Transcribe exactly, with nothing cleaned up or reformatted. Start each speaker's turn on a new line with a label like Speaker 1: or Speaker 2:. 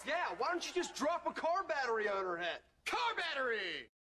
Speaker 1: Yeah, why don't you just drop a car battery on her head?
Speaker 2: Car battery!